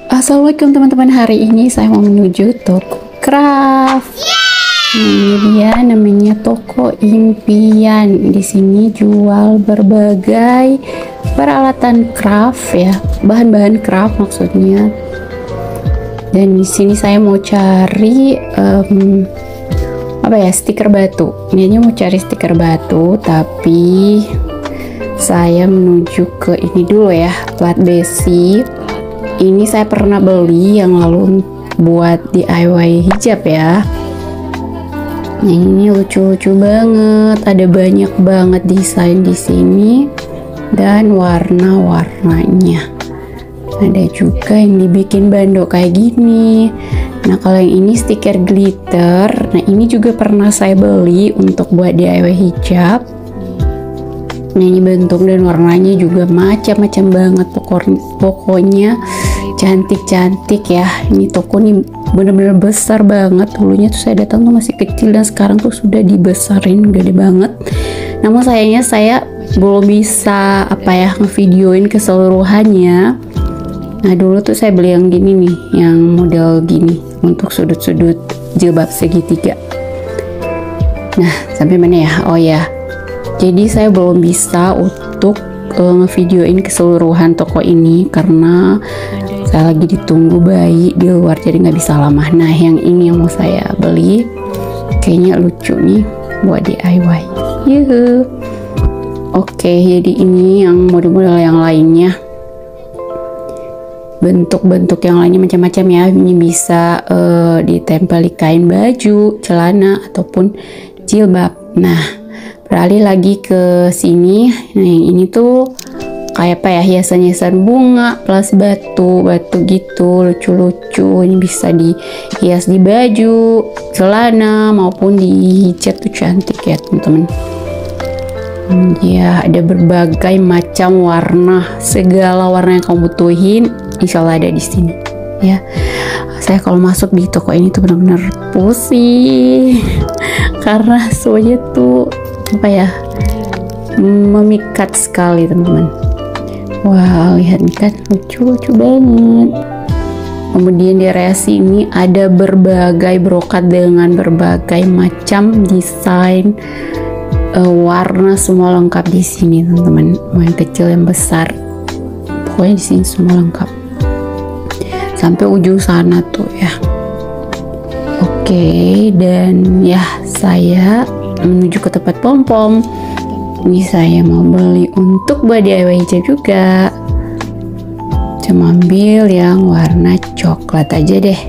Assalamualaikum teman-teman, hari ini saya mau menuju toko craft. Ini dia namanya Toko Impian. Di sini jual berbagai peralatan craft ya, bahan-bahan craft maksudnya. Dan di sini saya mau cari stiker batu. Ini mau cari stiker batu, tapi saya menuju ke ini dulu ya, plat besi. Ini saya pernah beli yang lalu buat DIY hijab ya. Nah, ini lucu-lucu banget, ada banyak banget desain di sini dan warna-warnanya. Ada juga yang dibikin bando kayak gini. Nah, kalau yang ini stiker glitter. Nah, ini juga pernah saya beli untuk buat DIY hijab. Nah, ini bentuk dan warnanya juga macam-macam banget, pokoknya cantik-cantik ya. Ini toko nih bener-bener besar banget. Dulunya tuh saya datang tuh masih kecil dan sekarang tuh sudah dibesarin gede banget. Namun sayangnya saya belum bisa ngevideoin keseluruhannya. Nah, dulu tuh saya beli yang gini nih, yang model gini untuk sudut-sudut jilbab segitiga. Nah, sampai mana ya? Oh ya, jadi saya belum bisa untuk ngevideoin keseluruhan toko ini karena saya lagi ditunggu bayi di luar, jadi nggak bisa lama. Nah, yang ini yang mau saya beli, kayaknya lucu nih buat DIY. Yuhu. Oke, jadi ini yang model-model yang lainnya, bentuk-bentuk yang lainnya macam-macam ya. Ini bisa ditempel di kain baju, celana ataupun jilbab. Nah, beralih lagi ke sini. Nah, yang ini tuh kayak hiasan-hiasan bunga plus batu gitu, lucu-lucu. Ini bisa dihias di baju, celana maupun di cat, tuh cantik ya teman-teman. Ya, ada berbagai macam warna, segala warna yang kamu butuhin insya Allah ada di sini ya. Saya kalau masuk di toko ini tuh benar-benar pusing karena semuanya tuh memikat sekali teman-teman. Wah, lihat nih kan, lucu-lucu banget. Kemudian di area sini ada berbagai brokat dengan berbagai macam desain, warna, semua lengkap di sini teman-teman. Mau yang kecil yang besar, pokoknya di sini semua lengkap sampai ujung sana tuh ya. Oke, dan ya saya menuju ke tempat pom-pom. Ini saya mau beli untuk buat DIY hijab juga. Cuma ambil yang warna coklat aja deh.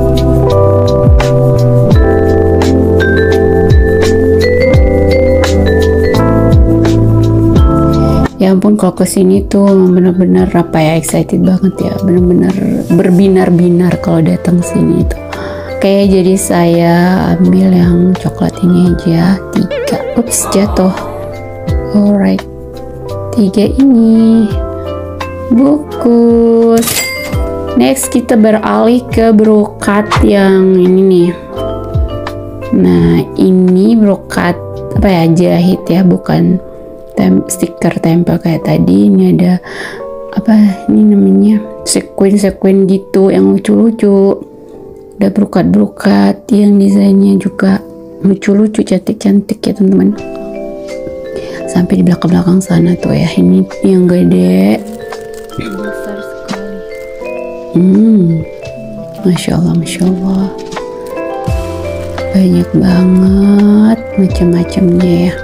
Ya ampun, kalau kesini tuh bener-bener excited banget ya, bener-bener berbinar-binar kalau datang sini itu. Oke, jadi saya ambil yang coklat ini aja, 3. Ups, jatuh. Alright, 3 ini bungkus. Next kita beralih ke brokat yang ini nih. Nah, ini brokat jahit ya, bukan stiker tempel kayak tadi. Ini ada ini namanya sequin gitu yang lucu-lucu. Ada brokat yang desainnya juga lucu-lucu, cantik-cantik ya teman-teman. Sampai di belakang sana tuh ya, ini yang gede. Besar sekali. Masya Allah, banyak banget macam-macamnya ya.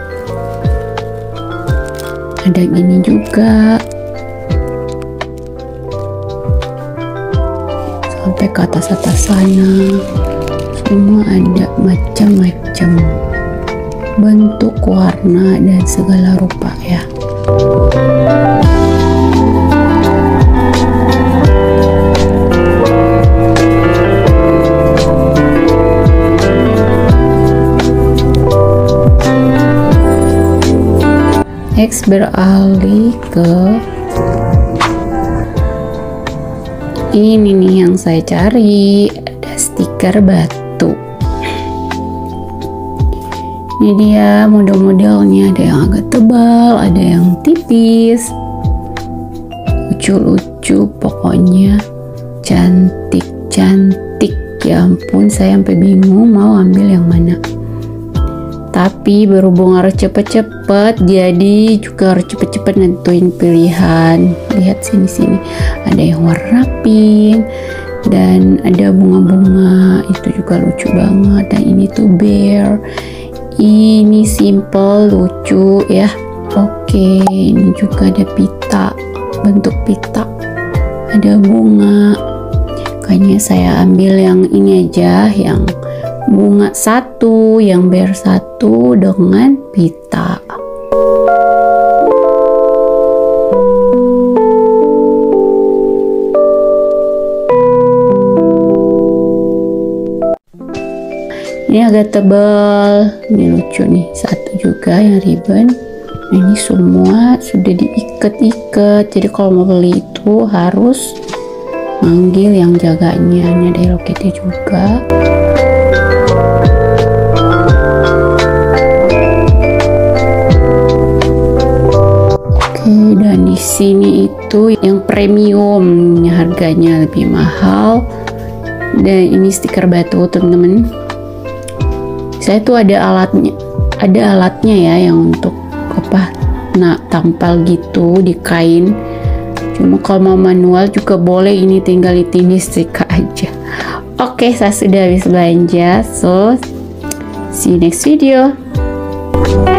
Ada gini juga sampai ke atas sana, semua ada macam-macam bentuk, warna dan segala rupa ya. Next beralih ke ini nih yang saya cari, ada stiker batu. Ini dia model-modelnya, ada yang agak tebal, ada yang tipis, lucu-lucu, pokoknya cantik cantik, ya ampun, saya sampai bingung mau ambil yang mana. Tapi berhubung harus cepet-cepet, jadi juga harus cepet-cepet nentuin pilihan. Lihat sini-sini, ada yang warna pink dan ada bunga-bunga, itu juga lucu banget. Dan ini tuh bear, ini simple lucu ya. Oke, ini juga ada pita, bentuk pita, ada bunga. Kayaknya saya ambil yang ini aja, yang bunga satu, yang bear satu dengan pita. Ini agak tebal, ini lucu nih, satu juga yang ribbon. Ini semua sudah diikat-ikat, jadi kalau mau beli itu harus manggil yang jaganya. Ini ada Hello Kitty juga. Oke, dan di sini itu yang premium, harganya lebih mahal. Dan ini stiker batu, teman-teman. Saya tuh ada alatnya ya, yang untuk apa, tampal gitu di kain. Cuma kalau mau manual juga boleh, ini tinggal ditindih setrika aja. Oke, saya sudah habis belanja, so see you next video.